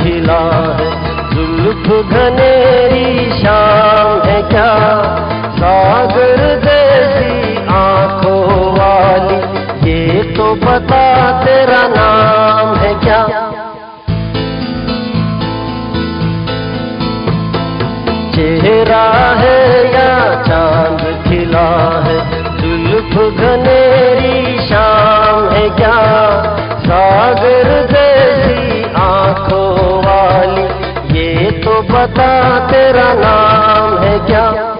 खिला है, जुल्फ घनेरी शाम है क्या, सागर जैसी आंखों वाली, ये तो बता तेरा नाम है क्या। चेहरा है या चांद खिला है, जुल्फ घनेरी शाम है क्या, सागर जैसी आंखों वाली, ये तो बता तेरा नाम है क्या।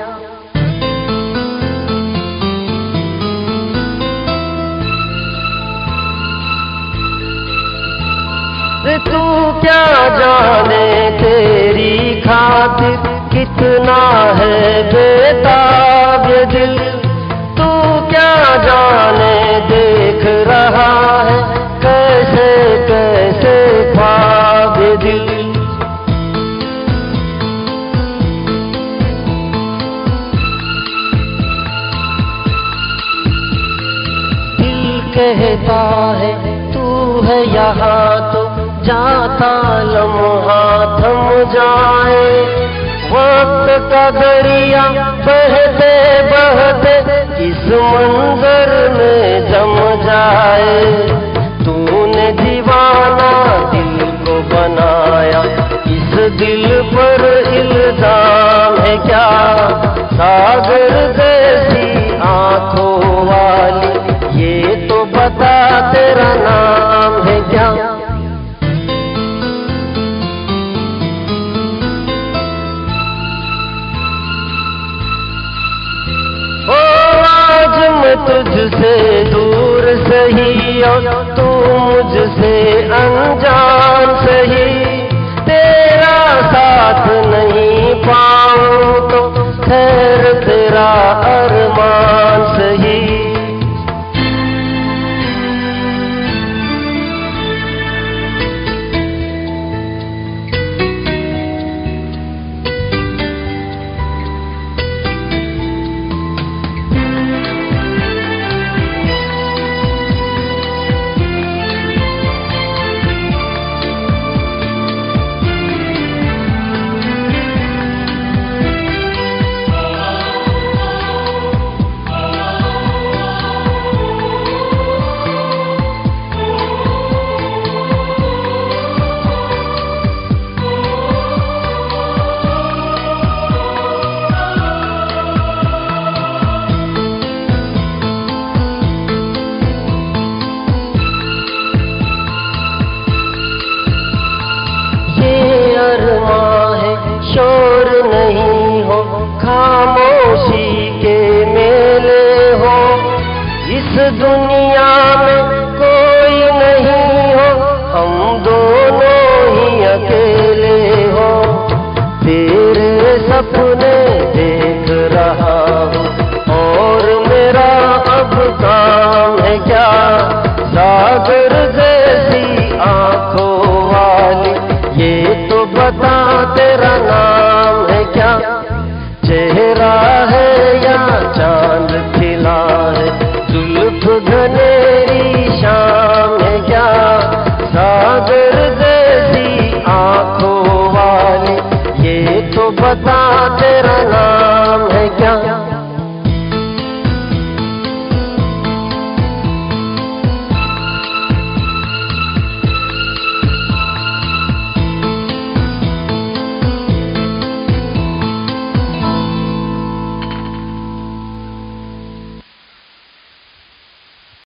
तू क्या जाने तेरी खातिर कितना है बेताब ये दिल, तू क्या जाने देख रहा है कैसे कैसे ख्वाब ये दिल। दिल कहता है तू है यहाँ तो जाता लम्हा थम जाए, वक्त का दरिया बहते बहते इस मंजर में जम जाए। तूने दीवाना दिल को बनाया, इस दिल पर इल्जाम है क्या, सागर जैसी आंखों वाली, ये तो बता तेरा नाम है क्या। मैं तुझसे दूर सही और तू मुझसे अनजान सही, तेरा साथ नहीं पाऊं तो खैर तेरा अरमान सही। शोर नहीं हो, खामोशी के मेले हो, इस दुनिया